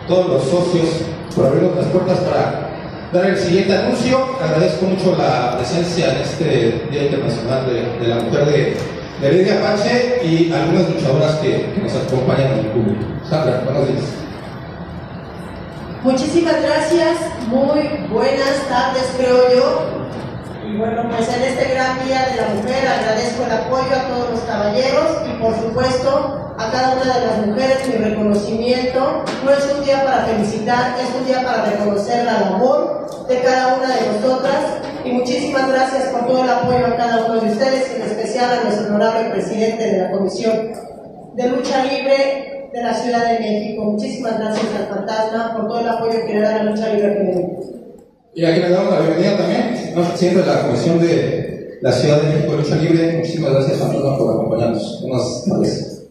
todos los socios por abrirnos las puertas para dar el siguiente anuncio. Agradezco mucho la presencia en este Día Internacional de la Mujer de Lidia Apache y algunas luchadoras que nos acompañan en el público. Sandra, buenos días. Muchísimas gracias, muy buenas tardes creo yo. Y bueno, pues en este gran Día de la Mujer agradezco el apoyo a todos los caballeros y por supuesto a cada una de las mujeres mi reconocimiento. No es un día para felicitar, es un día para reconocer la labor de cada una de nosotras y muchísimas gracias por todo el apoyo a cada uno de ustedes, en especial a nuestro honorable presidente de la Comisión de Lucha Libre de la Ciudad de México. Muchísimas gracias al Fantasma por todo el apoyo que le da a la lucha libre femenina. Y aquí le damos la bienvenida también, ¿no? Presidente de la Comisión de la Ciudad de México de Lucha Libre. Muchísimas gracias, Fantasma, por acompañarnos. Buenas tardes.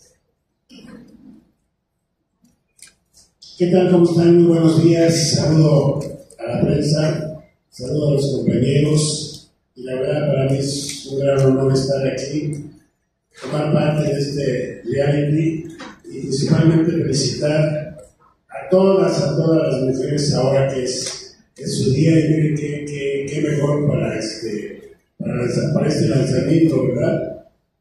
¿Qué tal? ¿Cómo están? Muy buenos días. Saludo a la prensa, saludo a los compañeros. Y la verdad, para mí es un gran honor estar aquí, tomar parte de este reality y principalmente felicitar a todas las mujeres ahora que es su día. Y miren qué mejor para este lanzamiento, ¿verdad?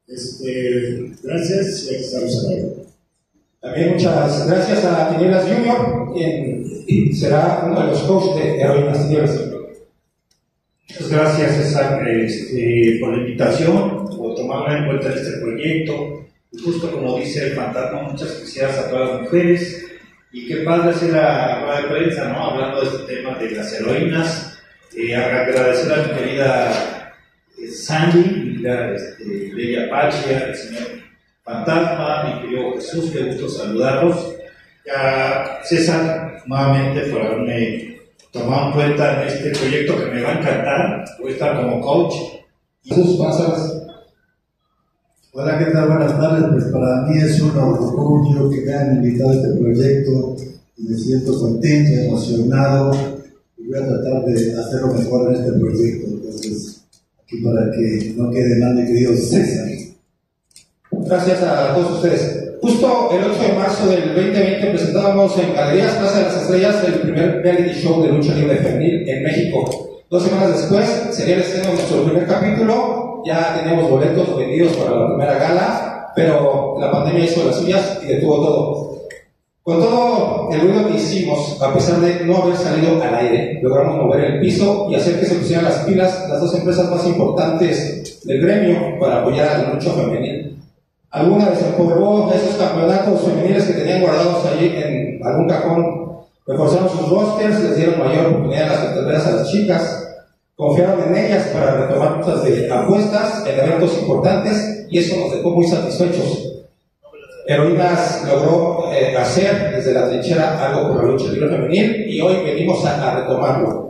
Gracias y aquí estamos a la hora. También muchas gracias a Tinieblas Junior, quien será uno de los coaches de Heroínas Tinieblas. Muchas gracias, César, por la invitación, por tomarla en cuenta en este proyecto. Y justo como dice el Fantasma, muchas felicidades a todas las mujeres. Y qué padre hacer la rueda de prensa, ¿no? Hablando de este tema de las heroínas. Agradecer a mi querida Sandy, mi querida Lady Apache, al señor Fantasma, mi querido Jesús, qué gusto saludarlos. A César, nuevamente, por haberme tomado en cuenta en este proyecto que me va a encantar. Voy a estar como coach. Jesús, buenas tardes. Hola, ¿qué tal? Buenas tardes. Pues para mí es un orgullo que me han invitado a este proyecto y me siento contento, emocionado y voy a tratar de hacerlo mejor en este proyecto. Entonces, aquí para que no quede mal, mi querido César. Gracias a todos ustedes. Justo el 8 de marzo del 2020 presentábamos en Galerías Plaza de las Estrellas el primer reality show de lucha libre femenil en México. 2 semanas después sería el estreno de nuestro primer capítulo. Ya teníamos boletos vendidos para la primera gala, pero la pandemia hizo las suyas y detuvo todo. Con todo el ruido que hicimos, a pesar de no haber salido al aire, logramos mover el piso y hacer que se pusieran las pilas las 2 empresas más importantes del gremio para apoyar a la lucha femenil. Alguna desempoderó a esos campeonatos femeniles que tenían guardados allí en algún cajón. Reforzaron sus rosters, les dieron mayor oportunidad a las carteleras a las chicas, confiaron en ellas para retomar rutas de apuestas en eventos importantes y eso nos dejó muy satisfechos. Heroínas logró hacer desde la trinchera algo por la lucha libre femenil y hoy venimos a retomarlo.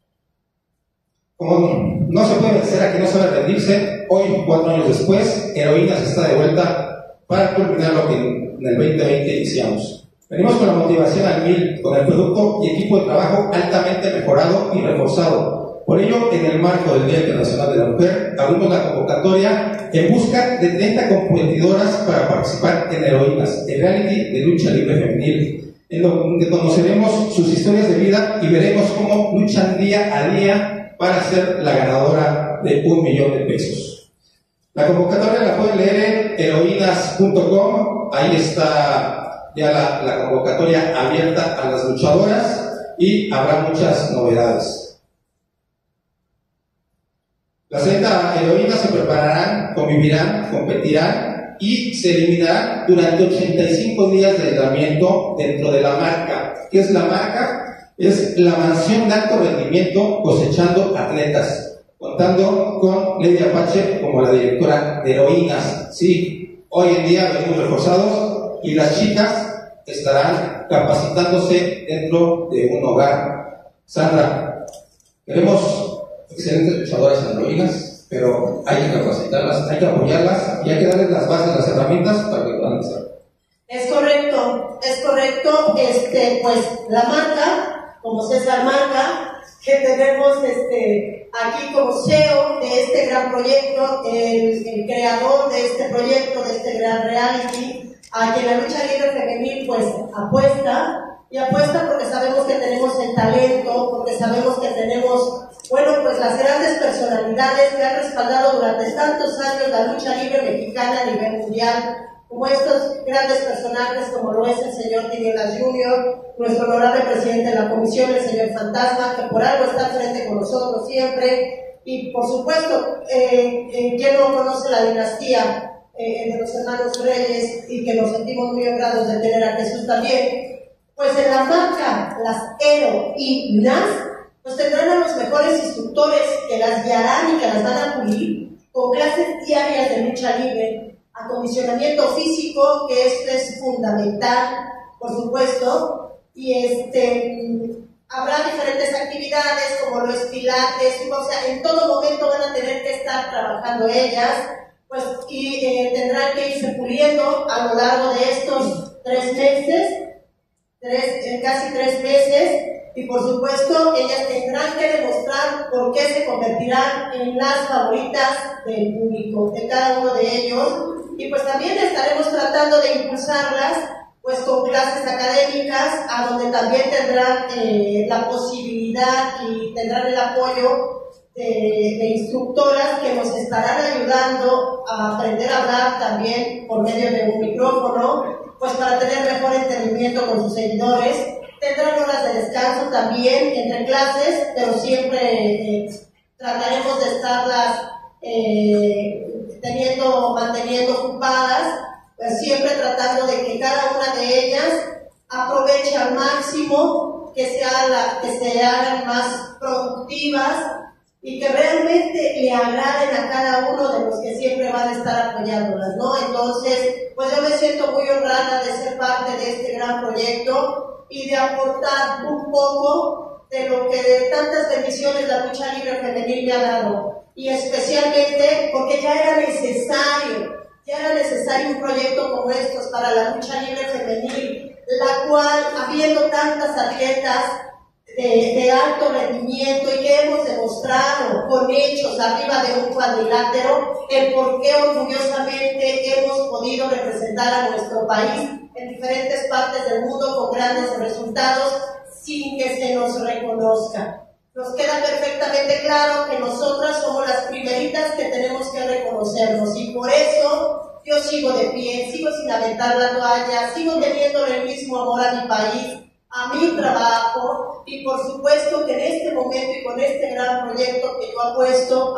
Como no se puede vencer a quien no sabe rendirse, hoy, 4 años después, Heroínas está de vuelta para culminar lo que en el 2020 iniciamos. Venimos con la motivación al 1000, con el producto y equipo de trabajo altamente mejorado y reforzado. Por ello, en el marco del Día Internacional de la Mujer, abrimos la convocatoria en busca de 30 competidoras para participar en Heroínas, el reality de lucha libre femenil, en donde conoceremos sus historias de vida y veremos cómo luchan día a día para ser la ganadora de $1,000,000. La convocatoria la pueden leer en heroínas.com. Ahí está ya la convocatoria abierta a las luchadoras y habrá muchas novedades. Las 30 heroínas se prepararán, convivirán, competirán y se eliminarán durante 85 días de entrenamiento dentro de la marca. ¿Qué es la marca? Es la mansión de alto rendimiento cosechando atletas, contando con Lady Apache como la directora de Heroínas. Sí, hoy en día venimos reforzados y las chicas estarán capacitándose dentro de un hogar. Sandra, queremos excelentes luchadoras en Heroínas, pero hay que capacitarlas, hay que apoyarlas y hay que darles las bases, las herramientas para que puedan estar. Es correcto, pues la marca, como César marca, que tenemos aquí como CEO de este gran proyecto, el creador de este proyecto, de este gran reality, a quien la lucha libre femenil pues apuesta, y apuesta porque sabemos que tenemos el talento, porque sabemos que tenemos, bueno, pues las grandes personalidades que han respaldado durante tantos años la lucha libre mexicana a nivel mundial, como estos grandes personajes como lo es el señor Tinieblas Jr., nuestro honorable presidente de la comisión, el señor Fantasma, que por algo está frente con nosotros siempre, y por supuesto, quien no conoce la dinastía de los hermanos Reyes, y que nos sentimos muy honrados de tener a Jesús también, pues en la marca, las heroínas, pues tendrán a los mejores instructores que las guiarán y que las van a pulir con clases diarias de lucha libre, acondicionamiento físico, que esto es fundamental, por supuesto, y habrá diferentes actividades como lo es pilates, o sea, en todo momento van a tener que estar trabajando ellas, pues, y tendrán que irse puliendo a lo largo de estos 3 meses, casi 3 meses, y por supuesto ellas tendrán que demostrar por qué se convertirán en las favoritas del público, de cada uno de ellos, y pues también estaremos tratando de impulsarlas pues con clases académicas, a donde también tendrán la posibilidad y tendrán el apoyo de instructoras que nos estarán ayudando a aprender a hablar también por medio de un micrófono, pues para tener mejor entendimiento con sus seguidores. Tendrán horas de descanso también entre clases, pero siempre trataremos de estarlas manteniendo ocupadas, pues siempre tratando de que cada una de ellas aproveche al máximo, que se hagan más productivas y que realmente le agraden a cada uno de los que siempre van a estar apoyándolas, ¿no? Entonces, pues yo me siento muy honrada de ser parte de este gran proyecto y de aportar un poco de lo que de tantas bendiciones la lucha libre femenil me ha dado, y especialmente porque ya era necesario un proyecto como estos para la lucha libre femenil, la cual, habiendo tantas atletas de alto rendimiento y que hemos demostrado con hechos arriba de un cuadrilátero el por qué orgullosamente hemos podido representar a nuestro país en diferentes partes del mundo con grandes resultados sin que se nos reconozca. Nos queda perfectamente claro que nosotras somos las primeritas que tenemos que reconocernos, y por eso yo sigo de pie, sigo sin aventar la toalla, sigo teniéndole el mismo amor a mi país, a mi trabajo, y por supuesto que en este momento y con este gran proyecto que yo apuesto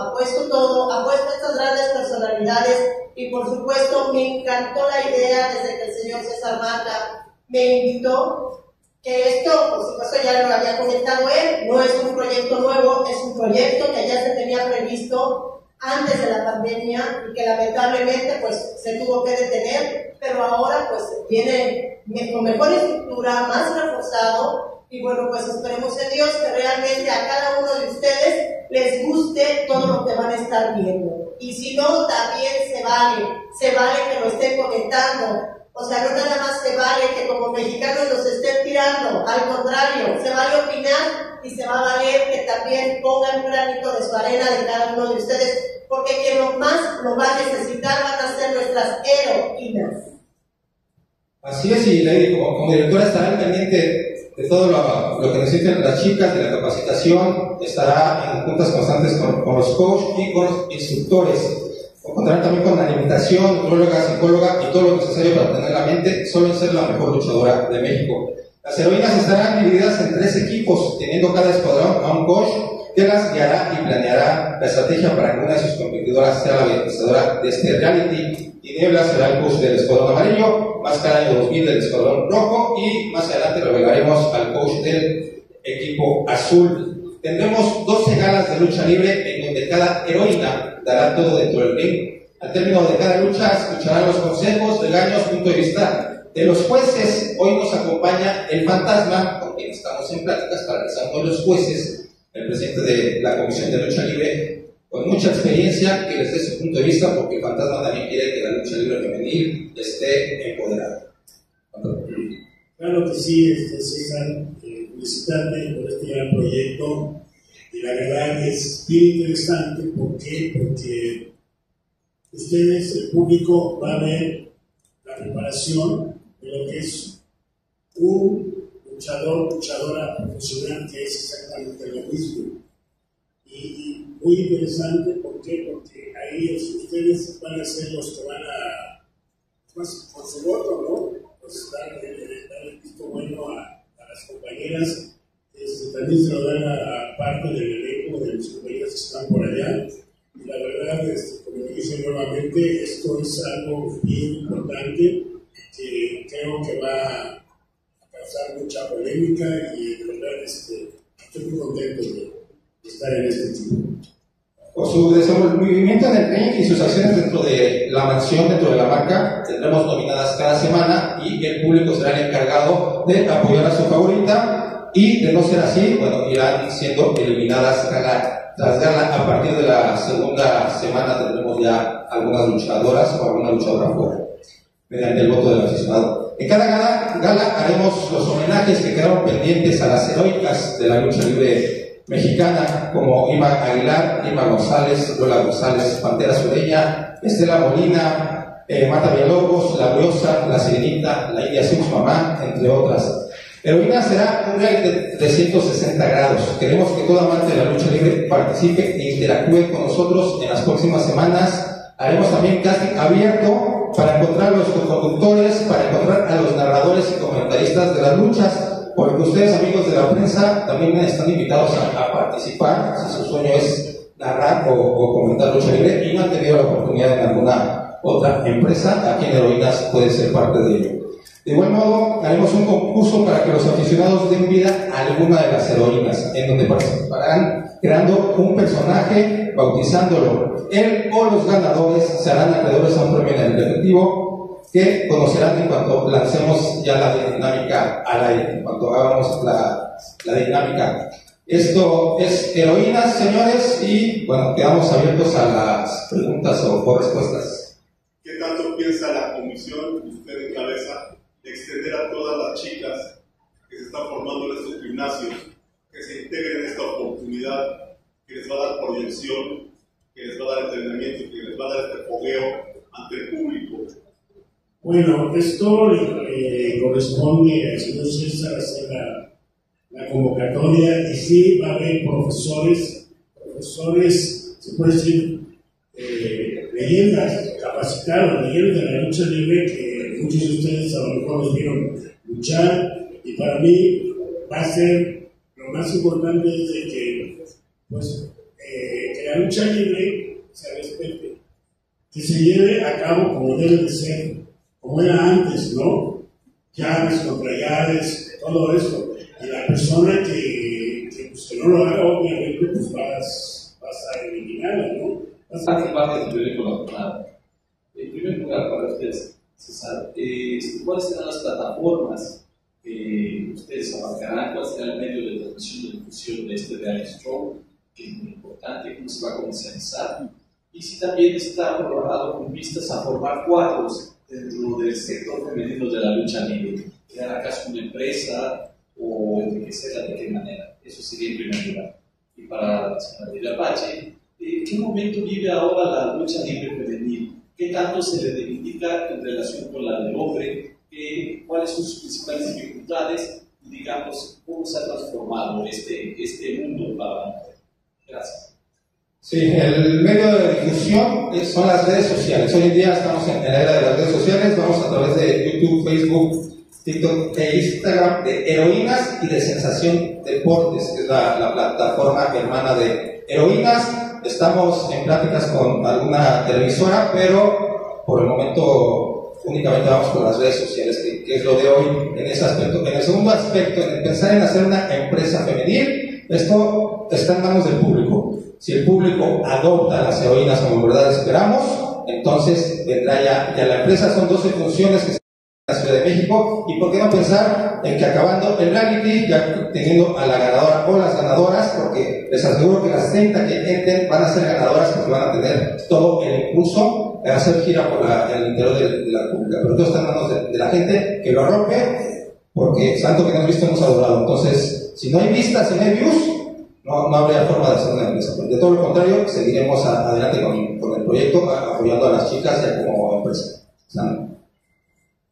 estas grandes personalidades, y por supuesto me encantó la idea desde que el señor César Mata me invitó, que esto, por supuesto, ya lo había comentado él, no es un proyecto nuevo, es un proyecto que ya se tenía previsto antes de la pandemia y que lamentablemente pues se tuvo que detener, pero ahora pues viene con mejor estructura, más reforzado, y bueno, pues esperemos en Dios que realmente a cada uno de ustedes les guste todo lo que van a estar viendo, y si no, también se vale que lo estén comentando. O sea, no nada más se vale que como mexicanos nos estén tirando, al contrario, se vale opinar y se va a valer que también pongan un granito de su arena de cada uno de ustedes, porque quien más lo va a necesitar van a ser nuestras heroínas. Así es, y Lady, como directora estará al pendiente de todo lo que necesiten las chicas, de la capacitación, estará en juntas constantes con los coaches y con los instructores. Contarán también con alimentación, nutróloga, psicóloga y todo lo necesario para tener la mente solo en ser la mejor luchadora de México. Las heroínas estarán divididas en 3 equipos, teniendo cada escuadrón a un coach que las guiará y planeará la estrategia para que una de sus competidoras sea la vencedora de este reality. Tinieblas será el coach del escuadrón amarillo, Máscara año 2000 del escuadrón rojo, y más adelante revelaremos al coach del equipo azul. Tendremos 12 galas de lucha libre en donde cada heroína dará todo dentro del ring. Al término de cada lucha escucharán los consejos, regaños, punto de vista de los jueces. Hoy nos acompaña el Fantasma, con quien estamos en pláticas para realizar con los jueces, el presidente de la Comisión de Lucha Libre, con mucha experiencia, que les dé su punto de vista, porque el Fantasma también quiere que la lucha libre femenil esté empoderada. Claro que sí, César, felicitarte por este gran proyecto. Y la verdad es bien interesante. ¿Por qué? Porque ustedes, el público, va a ver la preparación de lo que es un luchador, luchadora profesional, que es exactamente lo mismo. Y muy interesante, ¿por qué? Porque ahí ustedes van a ser los que van a, pues, con su voto, ¿no? Pues dar el visto bueno a las compañeras. También se lo dan a parte del elenco de los compañeros que están por allá. Y la verdad, como dije nuevamente, esto es algo bien importante que creo que va a causar mucha polémica y de verdad estoy muy contento de estar en este equipo. Por su desenvolvimiento en el ring y sus acciones dentro de la mansión, dentro de la marca, tendremos nominadas cada semana y el público será el encargado de apoyar a su favorita. Y de no ser así, bueno, irán siendo eliminadas tras gala. A partir de la segunda semana tendremos ya algunas luchadoras o alguna luchadora fuera, mediante el voto del aficionado. En cada gala haremos los homenajes que quedaron pendientes a las heroicas de la lucha libre mexicana, como Irma Aguilar, Irma González, Lola González, Pantera Sureña, Estela Molina, Marta Villalobos, La Briosa, La Sirenita, La India Sus Mamá, entre otras. Heroína será un reality de 360 grados. Queremos que todo amante de la lucha libre participe e interactúe con nosotros en las próximas semanas. Haremos también casting abierto para encontrar a los conductores, para encontrar a los narradores y comentaristas de las luchas, porque ustedes, amigos de la prensa, también están invitados a participar, si su sueño es narrar o comentar lucha libre y no han tenido la oportunidad en alguna otra empresa. Aquí en Heroínas puede ser parte de ello. De igual modo, haremos un concurso para que los aficionados den vida a alguna de las heroínas, en donde participarán creando un personaje, bautizándolo. Él o los ganadores se harán acreedores a un premio en el efectivo que conocerán en cuanto lancemos ya la dinámica al aire, en cuanto hagamos la dinámica. Esto es Heroínas, señores, y bueno, quedamos abiertos a las preguntas o respuestas. ¿Qué tanto piensa la comisión, usted encabeza, de extender a todas las chicas que se están formando en estos gimnasios, que se integren en esta oportunidad, que les va a dar proyección, que les va a dar entrenamiento, que les va a dar este fogueo ante el público? Bueno, esto le corresponde al señor César hacer la convocatoria, y sí va a haber profesores, se puede decir, leyendas, capacitados, leyendas de la lucha libre, que muchos de ustedes a lo mejor los vieron luchar, y para mí va a ser lo más importante es de que, pues, que la lucha libre se respete, que se lleve a cabo como debe de ser, como era antes, ¿no? Llaves contra llaves, todo esto. Y la persona que no lo haga, obviamente, pues vas a eliminarla, ¿no? Hace parte del proyecto de la jornada. En primer lugar, para ustedes, César, ¿cuáles serán las plataformas que ustedes abarcarán? ¿Cuál será el medio de transmisión de difusión de este reality show? Que es muy importante, cómo se va a comercializar. Y si también está programado con vistas a formar cuadros dentro del sector femenino de la lucha libre. ¿Crear acaso una empresa o enriquecerla de qué manera? Eso sería en primer lugar. Y para la señora Lidia Apache, ¿qué momento vive ahora la lucha libre femenil? ¿Qué tanto se le reivindica en relación con la del hombre? ¿Cuáles son sus principales dificultades? Y digamos, ¿cómo se ha transformado este mundo para la mujer? Gracias. Sí, el medio de difusión son las redes sociales. Hoy en día estamos en la era de las redes sociales. Vamos a través de YouTube, Facebook, TikTok e Instagram de Heroínas y de Sensación Deportes, que es la plataforma hermana de Heroínas. Estamos en pláticas con alguna televisora, pero por el momento únicamente vamos por las redes sociales, que es lo de hoy en ese aspecto. En el segundo aspecto, en pensar en hacer una empresa femenil, esto está en manos del público. Si el público adopta las heroínas como en verdad esperamos, entonces vendrá ya la empresa. Son 12 funciones que se en la Ciudad de México, y por qué no pensar en que acabando el reality, ya teniendo a la ganadora o las ganadoras, porque les aseguro que las 30 que entren van a ser ganadoras, porque van a tener todo el impulso de hacer gira por el interior de la República. Pero todo está en manos de la gente que lo rompe, porque tanto que no hemos visto hemos adorado. Entonces, si no hay vistas, si no hay views, no habría forma de hacer una empresa. De todo lo contrario, seguiremos adelante con el proyecto, apoyando a las chicas ya como empresa.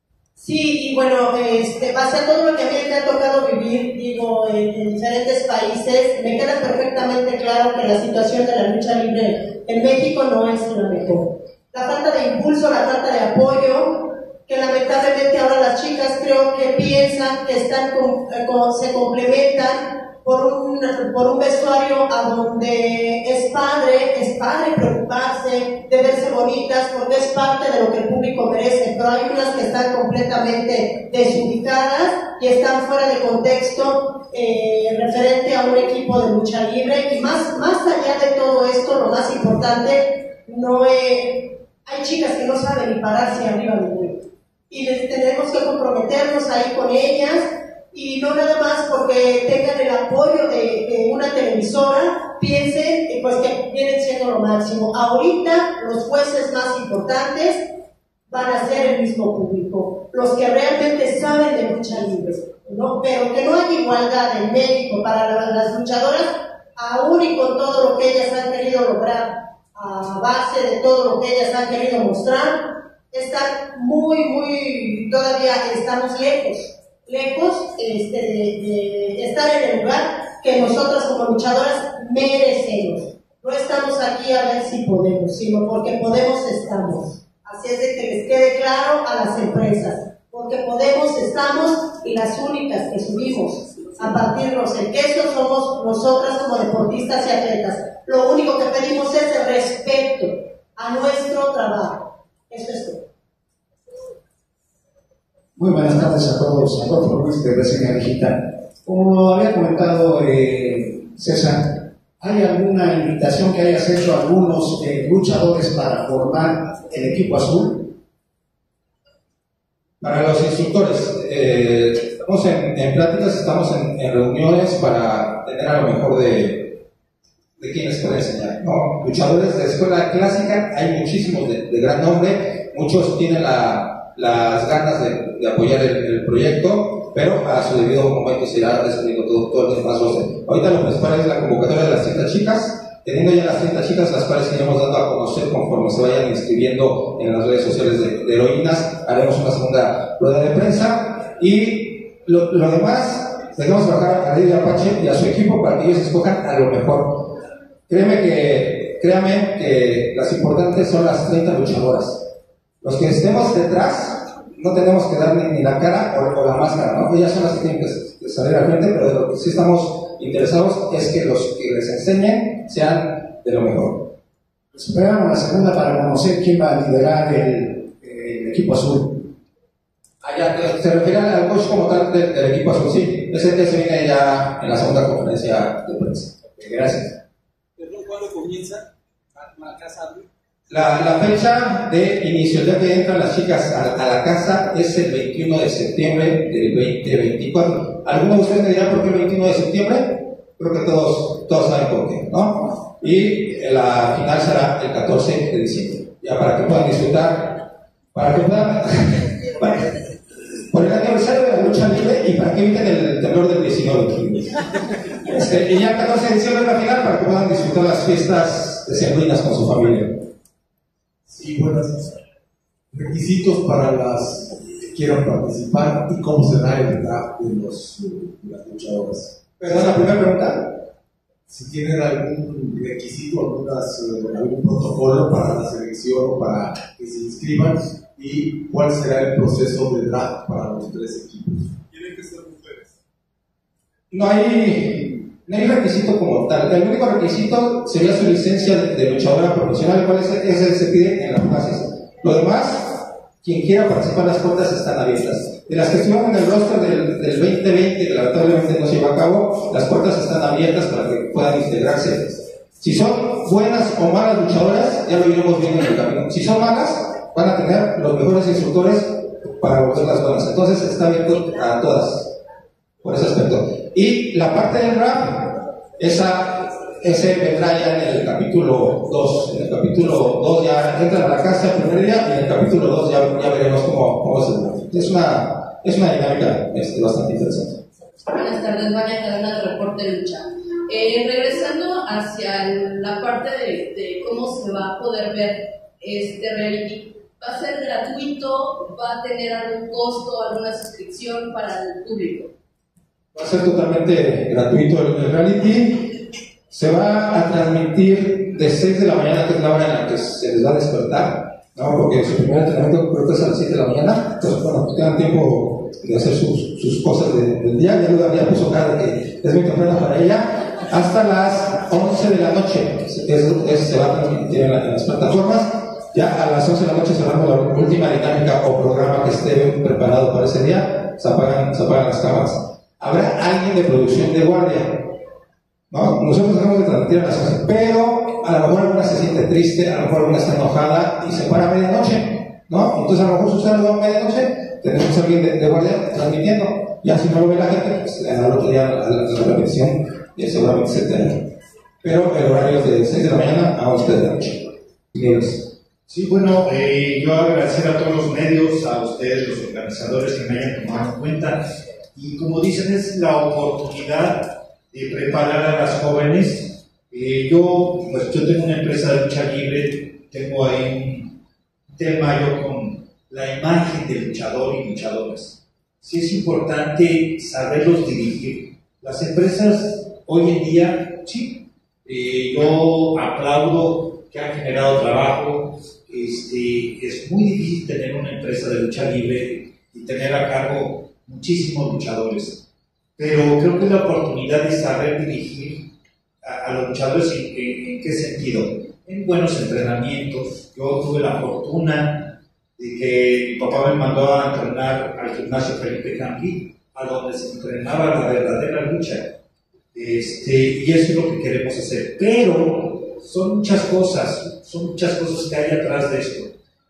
Sí, y bueno, base a todo lo que a mí me ha tocado vivir, digo, en diferentes países, me queda perfectamente claro que la situación de la lucha libre en México no es la mejor. La falta de impulso, la falta de apoyo, que lamentablemente ahora las chicas creo que piensan que se complementan por un vestuario a donde es padre preocuparse de verse bonitas porque es parte de lo que el público merece, pero hay unas que están completamente desubicadas y están fuera de contexto referente a un equipo de lucha libre. Y más allá de todo esto, lo más importante, hay chicas que no saben ni pararse arriba del ring y tenemos que comprometernos ahí con ellas. Y no nada más porque tengan el apoyo de una televisora, piensen pues que vienen siendo lo máximo. Ahorita los jueces más importantes van a ser el mismo público, los que realmente saben de lucha libre, ¿no? Pero que no hay igualdad en México para las luchadoras, aún y con todo lo que ellas han querido lograr, a base de todo lo que ellas han querido mostrar, están todavía estamos lejos de estar en el lugar que nosotras como luchadoras merecemos. No estamos aquí a ver si podemos, sino porque podemos estamos. Así es de que les quede claro a las empresas, porque podemos estamos y las únicas que subimos a partirnos el queso somos nosotras como deportistas y atletas. Lo único que pedimos es el respeto a nuestro trabajo. Eso es todo. Muy buenas tardes a todos, Adolfo Ruiz de Reseña Digital. Como había comentado César, ¿hay alguna invitación que hayas hecho a algunos luchadores para formar el equipo azul? Para los instructores, estamos en pláticas, estamos en reuniones para tener a lo mejor de quienes pueden enseñar. No, luchadores de escuela clásica, hay muchísimos de gran nombre, muchos tienen las ganas de apoyar el proyecto, pero a su debido momento se irá descubriendo todo el demás roster. Ahorita lo principal es la convocatoria de las 30 chicas, teniendo ya las 30 chicas, las cuales iremos dando a conocer conforme se vayan inscribiendo en las redes sociales de Heroínas. Haremos una segunda rueda de prensa y lo demás, dejamos trabajar a Lidia Apache y a su equipo para que ellos escojan a lo mejor. Créanme que las importantes son las 30 luchadoras. Los que estemos detrás no tenemos que dar ni la cara o la máscara, ¿no? Ellas son las que tienen que salir al frente, pero de lo que sí estamos interesados es que los que les enseñen sean de lo mejor. Esperamos la segunda para conocer quién va a liderar el equipo azul. Se refiere al coach como tal del equipo azul, sí. Ese viene ya en la segunda conferencia de prensa. Gracias. ¿Cuándo comienza? ¿Marcas algo? La fecha de inicio, el día que entran las chicas a la casa, es el 21 de septiembre del 2024. ¿Alguno de ustedes me dirá por qué el 21 de septiembre? Creo que todos saben por qué, ¿no? Y la final será el 14 de diciembre. Ya para que puedan disfrutar, para que puedan por el aniversario de la lucha libre y para que eviten el temblor del 19. Y ya el 14 de diciembre es la final para que puedan disfrutar las fiestas decembrinas con su familia. Sí, buenas. Requisitos para las que quieran participar y cómo se da el draft de las luchadoras. Perdón, la primera pregunta. Si tienen algún requisito, algún protocolo para la selección o para que se inscriban y cuál será el proceso de draft para los 3 equipos. Tienen que ser mujeres. No hay requisito como tal. El único requisito sería su licencia de luchadora profesional, el cual ese se pide en las clases. Lo demás, quien quiera participar, las puertas están abiertas. De las que estuvieron en el roster del 2020, que lamentablemente no se llevó a cabo, las puertas están abiertas para que puedan integrarse. Si son buenas o malas luchadoras, ya lo iremos viendo en el camino. Si son malas, van a tener los mejores instructores para volverlas buenas. Entonces está abierto a todas, por ese aspecto. Y la parte del rap, ese vendrá ya en el capítulo 2. En el capítulo 2 ya entran a la casa el primer día y en el capítulo 2 ya veremos cómo es el rap. Es una dinámica bastante interesante. Buenas tardes, Vania Cadena de Reporte Lucha. Regresando hacia la parte de cómo se va a poder ver este reality, ¿Va a ser gratuito? ¿Va a tener algún costo, alguna suscripción para el público? Va a ser totalmente gratuito el reality. Se va a transmitir de 6 de la mañana, que es la hora en la que se les va a despertar, ¿no? Porque su primer entrenamiento creo que es a las 7 de la mañana. Entonces, bueno, pues tengan tiempo de hacer sus cosas del día. Ya Luda ya puso cara de que es muy temprano para ella. Hasta las 11 de la noche se va a transmitir en las plataformas. Ya a las 11 de la noche cerramos la última dinámica o programa que esté preparado para ese día. Se apagan las cámaras. Habrá alguien de producción de guardia, ¿no? Nosotros dejamos de transmitir a las 11, pero a lo mejor alguna se siente triste, a lo mejor alguna está enojada y se para a medianoche, ¿no? Entonces a lo mejor sucede algo a medianoche, tenemos a alguien de guardia transmitiendo. Ya si no lo ve la gente, pues al otro día a la repetición y seguramente se entera. Pero el horario es de 6 de la mañana a 11 de la noche. Sí, bueno, yo agradecer a todos los medios, a ustedes, los organizadores que me hayan tomado en cuenta. Y como dicen, es la oportunidad de preparar a las jóvenes. Yo tengo una empresa de lucha libre, tengo ahí un tema yo con la imagen del luchador y luchadoras. Sí es importante saberlos dirigir. Las empresas hoy en día, sí, yo aplaudo que han generado trabajo. Es muy difícil tener una empresa de lucha libre y tener a cargo muchísimos luchadores, pero creo que es la oportunidad de saber dirigir a los luchadores. ¿En qué sentido? En buenos entrenamientos. Yo tuve la fortuna de que mi papá me mandó a entrenar al gimnasio Felipe Campi, a donde se entrenaba la verdadera lucha, y eso es lo que queremos hacer, pero son muchas cosas que hay atrás de esto.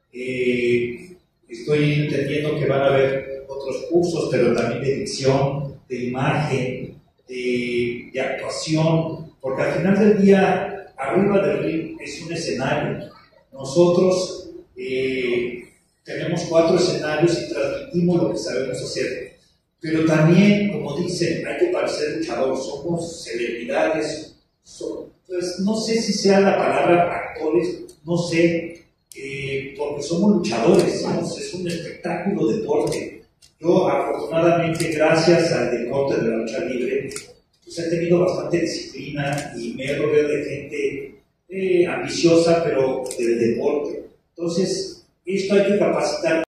Estoy entendiendo que van a haber otros cursos, pero también de dicción, de imagen, de actuación, porque al final del día, arriba del ring es un escenario. Nosotros tenemos 4 escenarios y transmitimos lo que sabemos hacer, pero también, como dicen, hay que parecer luchador, somos celebridades, pues no sé si sea la palabra actores, no sé, porque somos luchadores, es un espectáculo, deporte. Yo, afortunadamente, gracias al deporte de la lucha libre, pues he tenido bastante disciplina y me he rodeado de gente ambiciosa, pero del deporte. Entonces, esto hay que capacitar.